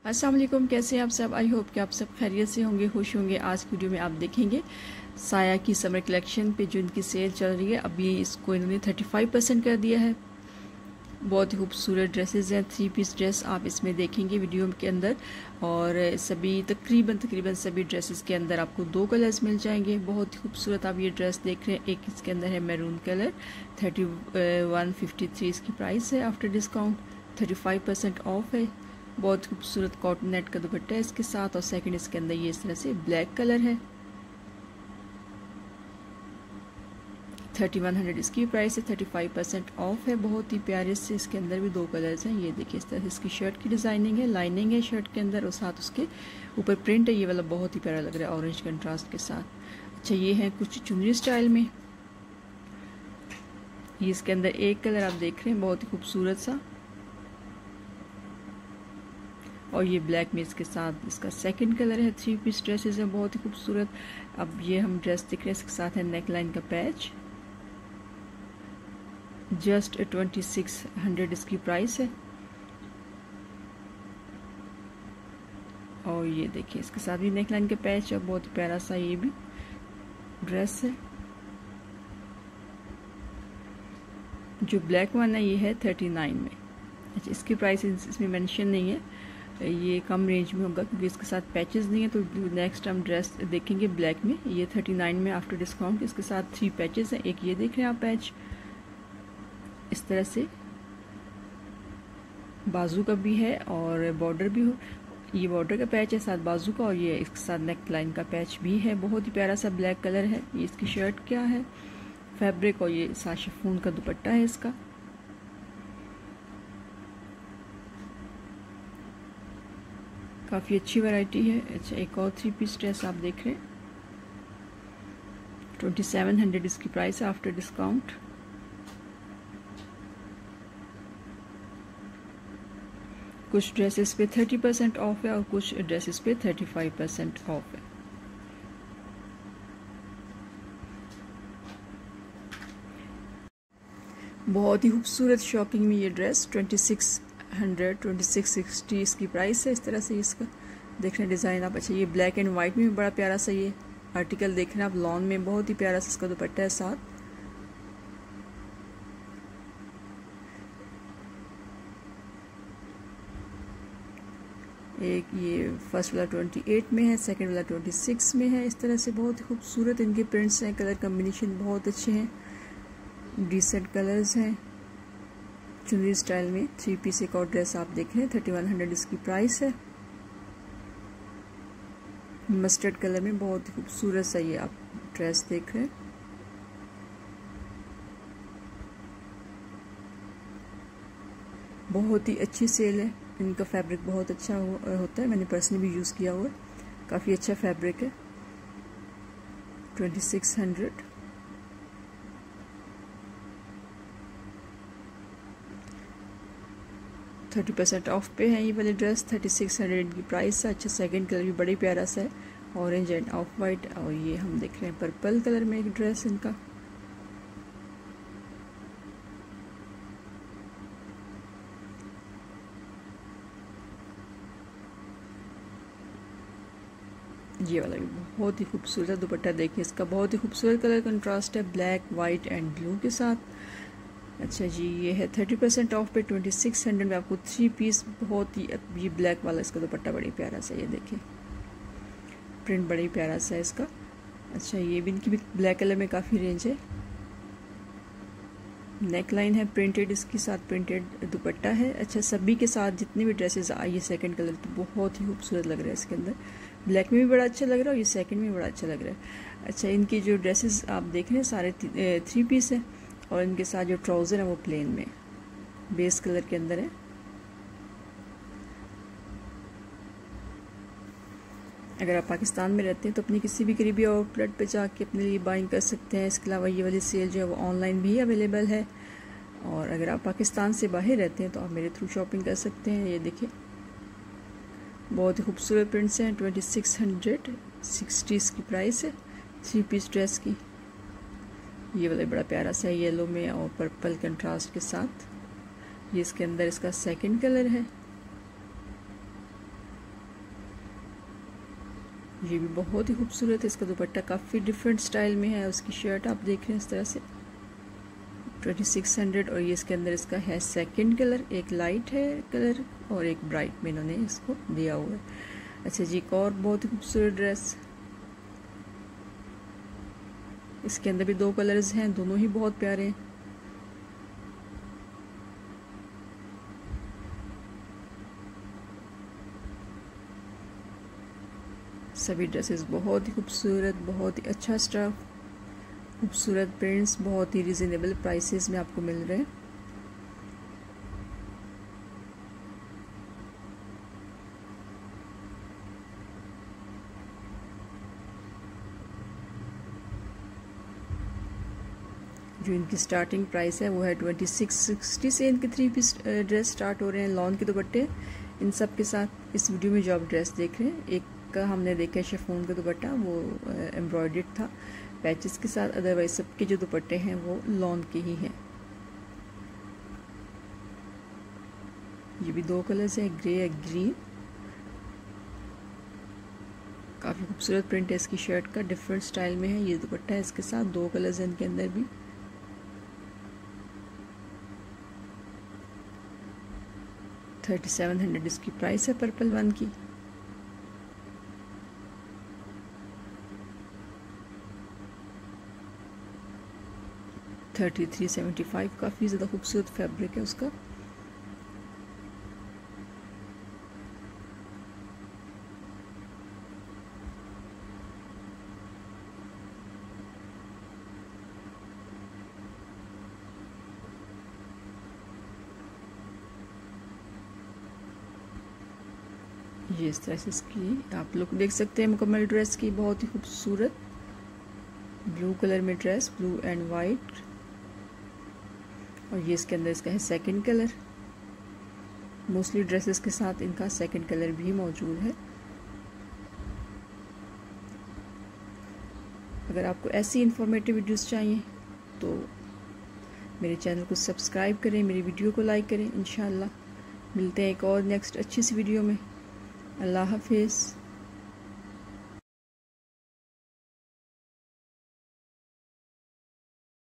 अस्सलाम वालेकुम, कैसे हैं आप सब। आई होप कि आप सब खैरियत से होंगे, खुश होंगे। आज की वीडियो में आप देखेंगे साया की समर कलेक्शन पे जो इनकी सेल चल रही है। अभी इसको इन्होंने 35% कर दिया है। बहुत ही खूबसूरत ड्रेसेस हैं, 3 पीस ड्रेस आप इसमें देखेंगे वीडियो के अंदर। और सभी तकरीबन सभी ड्रेसेस के अंदर आपको 2 कलर्स मिल जाएंगे। बहुत ही खूबसूरत आप ये ड्रेस देख रहे हैं। एक इसके अंदर है मैरून कलर, 3153 इसकी प्राइस है। आफ्टर डिस्काउंट 35% ऑफ है। बहुत खूबसूरत कॉटन नेट का दुपट्टा है इसके साथ। और सेकंड इसके अंदर ये इस तरह से ब्लैक कलर है, 3100 इसकी प्राइस है। 35% ऑफ है। बहुत ही प्यारे से इसके अंदर भी 2 कलर्स हैं। ये देखिए इस तरह से इसकी शर्ट की डिज़ाइनिंग है, लाइनिंग है शर्ट के अंदर और साथ उसके ऊपर प्रिंट है। ये वाला बहुत ही प्यारा लग रहा है ऑरेंज कंट्रास्ट के साथ। अच्छा, ये है कुछ चुनरी स्टाइल में। ये इसके अंदर एक कलर आप देख रहे हैं, बहुत ही खूबसूरत सा। और ये ब्लैक में इसके साथ इसका सेकंड कलर है। 3 पीस ड्रेसेस है, बहुत ही खूबसूरत। अब ये हम ड्रेस देख रहे हैं, इसके साथ है नेक लाइन का पैच। जस्ट 2600 इसकी प्राइस है। और ये देखिए इसके साथ भी नेक लाइन का पैच है, बहुत ही प्यारा सा ये भी ड्रेस है। जो ब्लैक वन है ये है 39 में। अच्छा, इसकी प्राइस इसमें मेंशन नहीं है, ये कम रेंज में होगा क्योंकि इसके साथ पैचेस नहीं है। तो नेक्स्ट हम ड्रेस देखेंगे ब्लैक में। ये 39 में आफ्टर डिस्काउंट। इसके साथ 3 पैचेस हैं। एक ये देख रहे हैं आप पैच, इस तरह से बाजू का भी है और बॉर्डर भी हो। ये बॉर्डर का पैच है साथ बाजू का। और ये इसके साथ नेक लाइन का पैच भी है। बहुत ही प्यारा सा ब्लैक कलर है। ये इसकी शर्ट क्या है, फैब्रिक। और ये साथ शिफॉन का दुपट्टा है इसका। काफ़ी अच्छी वैरायटी है। अच्छा, एक और 3 पीस ड्रेस आप देख रहे हैं, 2700 इसकी प्राइस है आफ्टर डिस्काउंट। कुछ ड्रेसेस पे 30% ऑफ है और कुछ ड्रेसेस पे 35% ऑफ है। बहुत ही खूबसूरत शॉकिंग में ये ड्रेस 2660 इसकी प्राइस है। इस तरह से इसका देख रहे हैं डिज़ाइन आप। अच्छा, ये ब्लैक एंड वाइट में भी बड़ा प्यारा सा ये आर्टिकल देख रहे हैं आप, लॉन में। बहुत ही प्यारा सा इसका दुपट्टा है साथ। एक ये फर्स्ट वाला 28 में है, सेकंड वाला 26 में है। इस तरह से बहुत ही खूबसूरत इनके प्रिंट्स हैं, कलर कम्बिनेशन बहुत अच्छे हैं, डिसेंट कलर्स हैं। चुनरी स्टाइल में 3 पीस एक और ड्रेस आप देख रहे हैं, 3100 इसकी प्राइस है। मस्टर्ड कलर में बहुत ही खूबसूरत सा ये आप ड्रेस देख रहे हैं। बहुत ही अच्छी सेल है। इनका फैब्रिक बहुत अच्छा होता है, मैंने पर्सनली भी यूज़ किया हुआ है। काफ़ी अच्छा फैब्रिक है। 2600 30% ऑफ पे है ये वाले ड्रेस। 3600 इनकी प्राइस है। अच्छा, सेकंड कलर भी बड़ी प्यारा सा है, ऑरेंज एंड ऑफ वाइट। और ये हम देख रहे हैं पर्पल कलर में एक ड्रेस इनका। ये वाला भी बहुत ही खूबसूरत दुपट्टा देखिए इसका, बहुत ही खूबसूरत कलर कंट्रास्ट है ब्लैक वाइट एंड ब्लू के साथ। अच्छा जी, ये है 30% ऑफ पे 2600 में आपको 3 पीस। बहुत ही ये ब्लैक वाला इसका दुपट्टा बड़ी प्यारा सा, ये देखिए प्रिंट बड़ी प्यारा सा है इसका। अच्छा, ये भी इनकी भी ब्लैक कलर में काफ़ी रेंज है। नेक लाइन है प्रिंटेड, इसके साथ प्रिंटेड दुपट्टा है। अच्छा, सभी के साथ जितने भी ड्रेसेस आई है सेकंड कलर तो बहुत ही खूबसूरत लग रहा है इसके अंदर। ब्लैक में भी बड़ा अच्छा लग रहा है और ये सेकंड में बड़ा अच्छा लग रहा है। अच्छा, इनकी जो ड्रेसेस आप देख रहे हैं सारे 3 पीस है। और इनके साथ जो ट्राउज़र है वो प्लेन में बेस कलर के अंदर है। अगर आप पाकिस्तान में रहते हैं तो अपनी किसी भी करीबी आउटलेट पे जाके अपने लिए बाइंग कर सकते हैं। इसके अलावा ये वाली सेल जो है वो ऑनलाइन भी अवेलेबल है। और अगर आप पाकिस्तान से बाहर रहते हैं तो आप मेरे थ्रू शॉपिंग कर सकते हैं। ये देखिए बहुत ही खूबसूरत प्रिंट्स हैं। 2660 इसकी प्राइस है 3 पीस ड्रेस की। ये वाला बड़ा प्यारा सा येलो में और पर्पल कंट्रास्ट के साथ। ये इसके अंदर इसका सेकंड कलर है। ये भी बहुत ही खूबसूरत है। इसका दुपट्टा काफ़ी डिफरेंट स्टाइल में है। उसकी शर्ट आप देख रहे हैं इस तरह से 2600। और ये इसके अंदर इसका है सेकंड कलर, एक लाइट है कलर और एक ब्राइट में इन्होंने इसको दिया हुआ है। अच्छा जी, एक और बहुत ही खूबसूरत ड्रेस, इसके अंदर भी 2 कलर्स हैं, दोनों ही बहुत प्यारे हैं। सभी ड्रेसेस बहुत ही खूबसूरत, बहुत ही अच्छा स्टफ, खूबसूरत प्रिंट्स, बहुत ही रिजनेबल प्राइसेस में आपको मिल रहे हैं। जो इनकी स्टार्टिंग प्राइस है वो है 2660 से इनके 3 पीस ड्रेस स्टार्ट हो रहे हैं लॉन के दुपट्टे इन सब के साथ। इस वीडियो में जो आप ड्रेस देख रहे हैं, एक का हमने देखा है शिफॉन का दुपट्टा, वो एम्ब्रॉयडर्ड था पैचेस के साथ। अदरवाइज सबके जो दुपट्टे हैं वो लॉन के ही हैं। ये भी 2 कलर्स हैं, ग्रे और ग्रीन। काफ़ी खूबसूरत प्रिंट है इसकी शर्ट का, डिफरेंट स्टाइल में है। ये दुपट्टा है इसके साथ, 2 कलर्स हैं इनके अंदर भी। $3700 इसकी प्राइस है पर्पल वन की। $3375, काफ़ी ज़्यादा खूबसूरत फैब्रिक है उसका। ये इस तरह से इसकी आप लुक देख सकते हैं मुकम्मल ड्रेस की, बहुत ही खूबसूरत ब्लू कलर में ड्रेस, ब्लू एंड वाइट। और ये इसके अंदर इसका है सेकंड कलर। मोस्टली ड्रेसेस के साथ इनका सेकंड कलर भी मौजूद है। अगर आपको ऐसी इंफॉर्मेटिव वीडियोस चाहिए तो मेरे चैनल को सब्सक्राइब करें, मेरी वीडियो को लाइक करें। इंशाल्लाह मिलते हैं एक और नेक्स्ट अच्छी सी वीडियो में। अल्लाह हाफिज़।